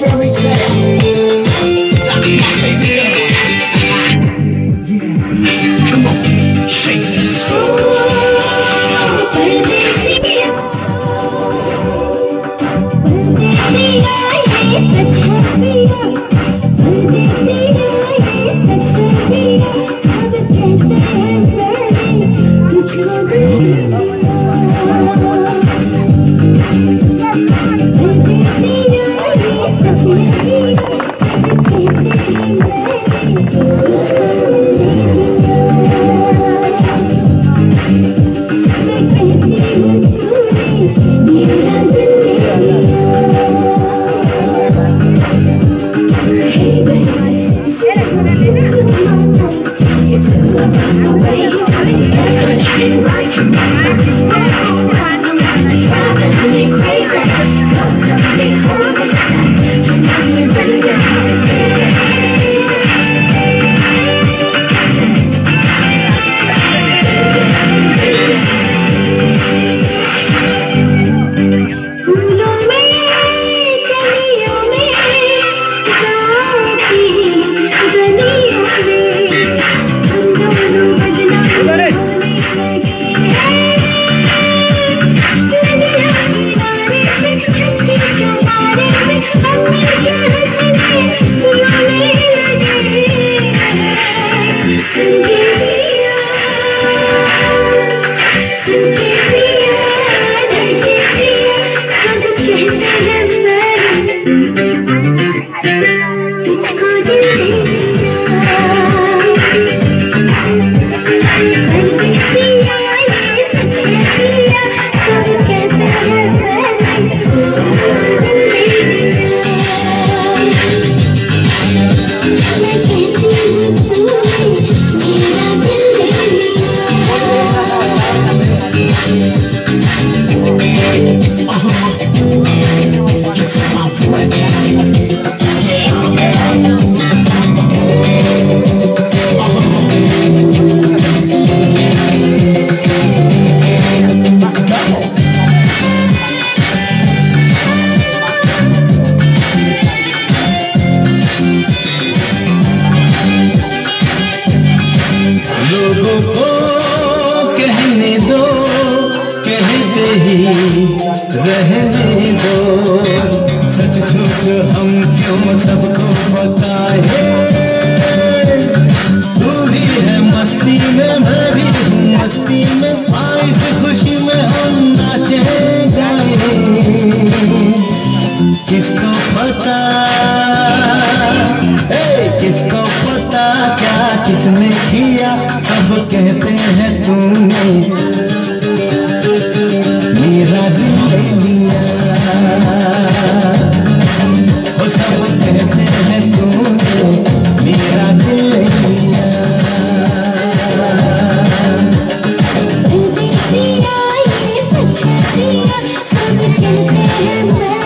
fairy tale. That's my baby girl. Come on, shake this. रहने दो, सच झूठ हम क्यों सबको बताए। तू भी है मस्ती में, मैं भी हूँ मस्ती में, इस खुशी में हम नाचे गाए। किसको पता, किसको पता क्या किसने किया, सब कहते हैं तूने मेरा दिल ले लिया। वो सब कहते हैं तूने मेरा दिल ले लिया। दिल दिया ये सच दिया, सब कहते हैं